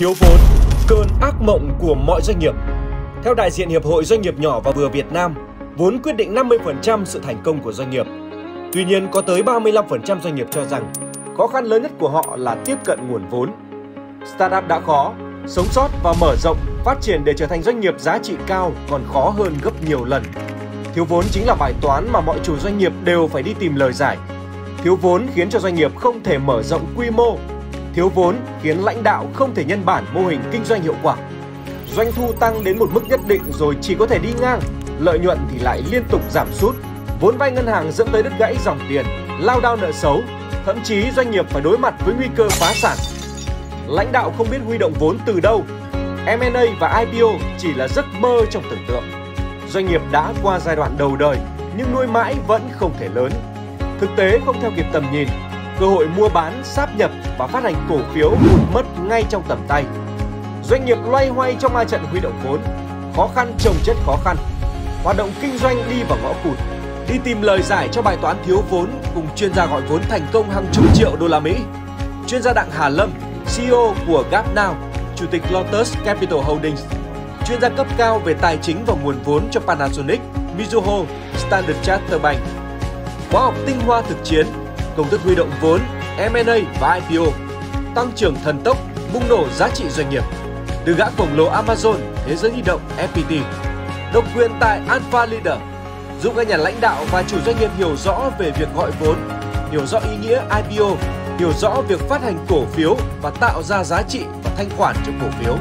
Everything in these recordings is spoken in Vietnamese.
Thiếu vốn, cơn ác mộng của mọi doanh nghiệp. Theo đại diện Hiệp hội Doanh nghiệp nhỏ và vừa Việt Nam, vốn quyết định 50% sự thành công của doanh nghiệp. Tuy nhiên, có tới 35% doanh nghiệp cho rằng khó khăn lớn nhất của họ là tiếp cận nguồn vốn. Startup đã khó, sống sót và mở rộng, phát triển để trở thành doanh nghiệp giá trị cao còn khó hơn gấp nhiều lần. Thiếu vốn chính là bài toán mà mọi chủ doanh nghiệp đều phải đi tìm lời giải. Thiếu vốn khiến cho doanh nghiệp không thể mở rộng quy mô. Thiếu vốn khiến lãnh đạo không thể nhân bản mô hình kinh doanh hiệu quả. Doanh thu tăng đến một mức nhất định rồi chỉ có thể đi ngang, lợi nhuận thì lại liên tục giảm sút. Vốn vay ngân hàng dẫn tới đứt gãy dòng tiền, lao đao nợ xấu, thậm chí doanh nghiệp phải đối mặt với nguy cơ phá sản. Lãnh đạo không biết huy động vốn từ đâu. M&A và IPO chỉ là giấc mơ trong tưởng tượng. Doanh nghiệp đã qua giai đoạn đầu đời nhưng nuôi mãi vẫn không thể lớn. Thực tế không theo kịp tầm nhìn, cơ hội mua bán, sáp nhập và phát hành cổ phiếu hụt mất ngay trong tầm tay. Doanh nghiệp loay hoay trong ma trận huy động vốn, khó khăn chồng chất khó khăn. Hoạt động kinh doanh đi vào ngõ cụt. Đi tìm lời giải cho bài toán thiếu vốn cùng chuyên gia gọi vốn thành công hàng chục triệu đô la Mỹ. Chuyên gia Đặng Hà Lâm, CEO của GapNow, Chủ tịch Lotus Capital Holdings, chuyên gia cấp cao về tài chính và nguồn vốn cho Panasonic, Mizuho, Standard Chartered Bank. Khóa học tinh hoa thực chiến, công thức huy động vốn, M&A và IPO, tăng trưởng thần tốc, bùng nổ giá trị doanh nghiệp. Từ gã khổng lồ Amazon, thế giới di động FPT, độc quyền tại Alpha Leader, giúp các nhà lãnh đạo và chủ doanh nghiệp hiểu rõ về việc gọi vốn, hiểu rõ ý nghĩa IPO, hiểu rõ việc phát hành cổ phiếu và tạo ra giá trị và thanh khoản cho cổ phiếu.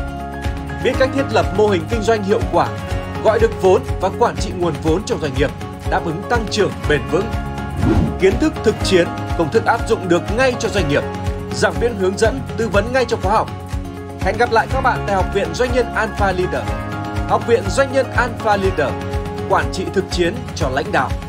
Biết cách thiết lập mô hình kinh doanh hiệu quả, gọi được vốn và quản trị nguồn vốn trong doanh nghiệp, đáp ứng tăng trưởng bền vững. Kiến thức thực chiến, công thức áp dụng được ngay cho doanh nghiệp. Giảng viên hướng dẫn, tư vấn ngay trong khóa học. Hẹn gặp lại các bạn tại Học viện Doanh nhân Alpha Leader. Học viện Doanh nhân Alpha Leader, quản trị thực chiến cho lãnh đạo.